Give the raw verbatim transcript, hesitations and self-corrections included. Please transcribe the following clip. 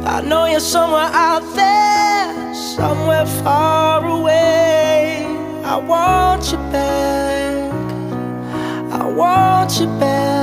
I know you're somewhere out there, somewhere far away. I want you back, I want you back.